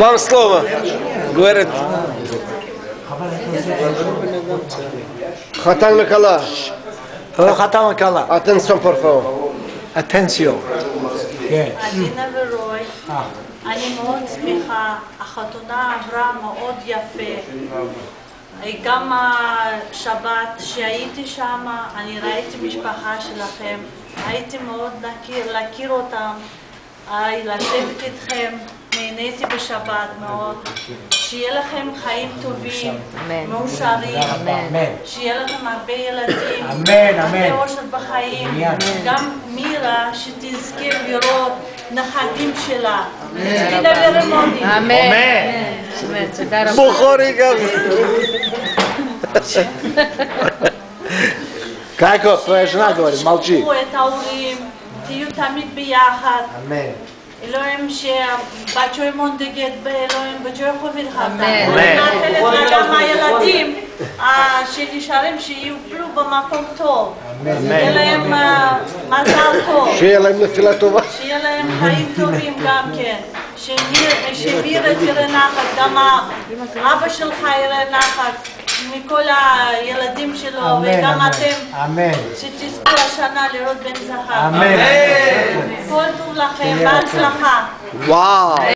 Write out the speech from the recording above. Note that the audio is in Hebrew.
Вам слово. Говорит. Хатан Никола. חתם הקלה. Atenção, por favor. אטנציו. כן. אלינה ורוי, אני מאוד שמחה, החתונה עברה מאוד יפה. גם השבת שהייתי שם, אני ראיתי משפחה שלכם, הייתי מאוד להכיר אותם, לשבת איתכם, נהניתי בשבת מאוד. שיהיה לכם חיים טובים, מאושרים, שיהיה לכם הרבה ילדים, הרבה אושר בחיים, גם מירה שתזכה לראות נכדים שלה. תדבר מודי. אמן. בוכורי גם. Kako, tvoja žena govori, malči. תשמעו את ההורים, תהיו תמיד ביחד. אמן. אלוהים שבצ'וי מונדגת באלוהים, בצ'וי חוביל חזק. אמן. מאחלת גם הילדים שנשארים שיופלו במקום טוב. שיהיה להם מזל טוב. שיהיה להם נפילה טובה. שיהיה להם חיים טובים גם כן. שמירה תראה נחת, גם אבא שלך יראה נחת מכל הילדים שלו, וגם אתם. אמן. שתזכו השנה לראות בן זכר. אמן. כל טוב לכם, בהצלחה. וואו.